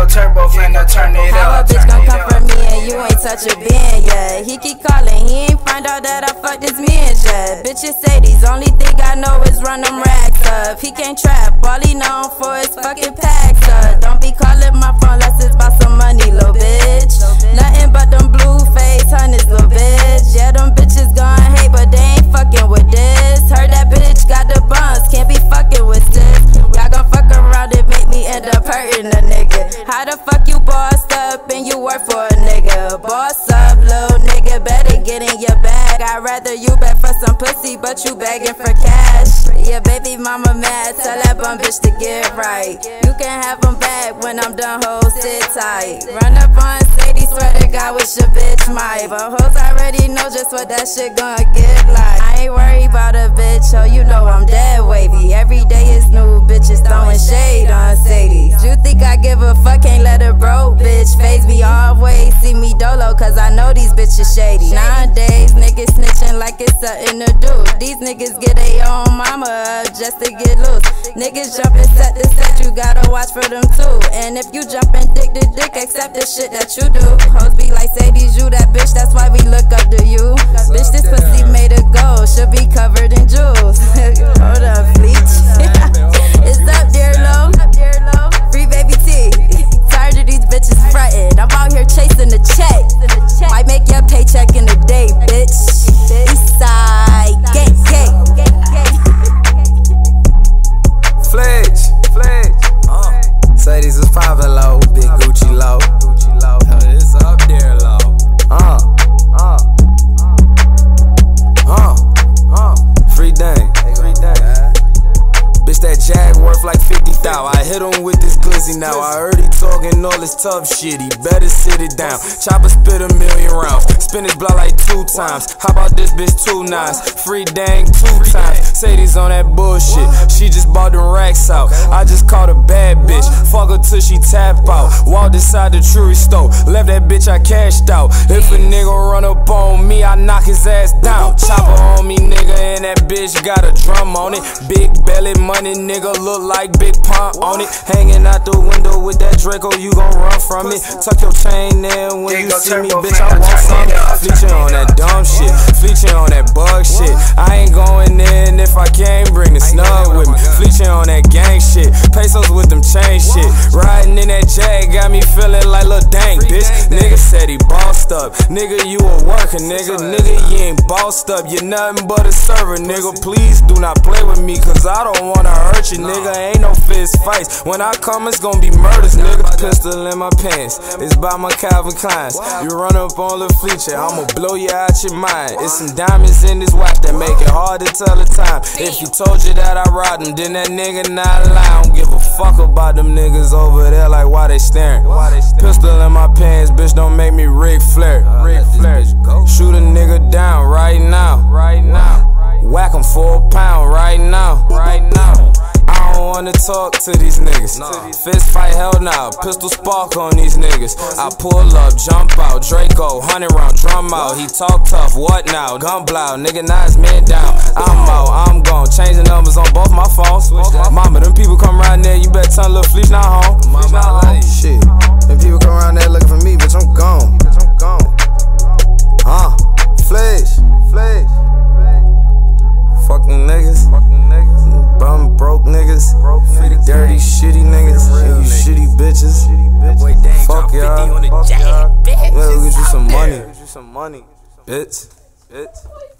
turbo, finna turn it up. How a bitch gon' come for me and you ain't touch a bin yet? He keep calling, he ain't find out that I fucked his man yet. Bitches say these, only thing I know is run them racks up. He can't trap, all he known for is fucking packs up. Don't be calling my phone unless it's about some money, little bitch. Nothing but them blue face hunters, little bitch. Yeah, them bitches gon' hate, but they ain't fucking with this. Heard that bitch got the buns, can't be fucking with this. Y'all gon' fuck around and make me end up hurting a nigga. How the fuck you bossed up and you work for a nigga? Boss up, little nigga, better get in your bag. I'd rather you beg for some pussy, but you begging for cash. Yeah, baby mama mad, tell that bum bitch to get right. You can have them back when I'm done, hoes, sit tight. Run up on Sadie, swear to God, wish your bitch might. But hoes already know just what that shit gonna get like. I ain't worried about a bitch, oh, you know I'm dead wavy. Every day is new bitches throwing shade on Sadie. You think I give a fuck, can't let a broke bitch phase me always. See me dolo, cause I know these bitches shady. Nowadays, niggas snitching like it's something to do. These niggas get their own mama up just to get loose. Niggas jumping set to set, you gotta watch for them too. And if you jumping dick to dick, accept the shit that you do. Hoes be like, Sadie's you that bitch, that's why we look up to you. Bitch, this pussy made of gold, should be covered in jewels. Hold up, bleach. It's up there low. Free baby T. Tired of these bitches frontin'. I'm out here chasing the check. Might make your paycheck in a day, bitch. Eastside, gang, gang. Fledge. Sadie's is poppin' low, big Gucci low. It's up there low. Free dang. Bitch, that Jag worth like 50,000. I hit him with this glizzy now. I heard he talking all this tough shit. He better sit it down. Chopper spit 1,000,000 rounds. Spin his block like 2 times. How about this bitch 2 nines? Free dang 2 times. Sadie's on that bullshit. She just bought them racks out. I just caught a bad bitch. Fuck her till she tap out. Walked inside the jewelry store. Left that bitch, I cashed out. If a nigga run up on me, I knock his ass down. Chopper on me, nigga, and that bitch got a drum on it. Big belly money, nigga, look like Big Pump on it. Hanging out the window with that Draco, you gon' run from it. Tuck your chain in when you see me, bitch, I want something. Fleechin' on that dumb shit, fleechin' on that bug shit. I ain't going in if I can't bring the snug with me. Fleechin' on that gang shit, pesos with them chain shit. Riding in that Jag got me feeling like Lil Dang, bitch. Nigga said he bossed up, nigga, you a worker, nigga. Nigga, you ain't bossed up, you nothing but a server, nigga. Please do not play with me, cause I don't wanna hurt you, nigga. Ain't no fist fights. When I come, it's gonna be murders, nigga. Pistol in my pants, it's by my Calvin Kleins. You run up on the feature, I'ma blow you out your mind. It's some diamonds in this watch that make it hard to tell the time. If he told you that I robbed him, then that nigga not lying. I don't give a fuck about them niggas over there, like why they staring. Pistol in my pants, bitch, don't make me Ric Flair. Shoot a nigga down right now. Whack him for a pound right now. I don't wanna talk to these niggas. Fist fight, hell nah. Pistol spark on these niggas. I pull up, jump out, Draco, 100 round, drum out. He talk tough, what now? Gun blow, nigga, now his man down. I'm out, I'm gone. Changing numbers on both my phones. Mama, them people come around there, you better tell Lil Fleece not home. Shit, them people come around there looking for me, bitch, I'm gone. Fledge. Fucking niggas. Bum broke niggas. Dirty shitty niggas. You shitty bitches. Fuck y'all. We'll get you some money. Bitch.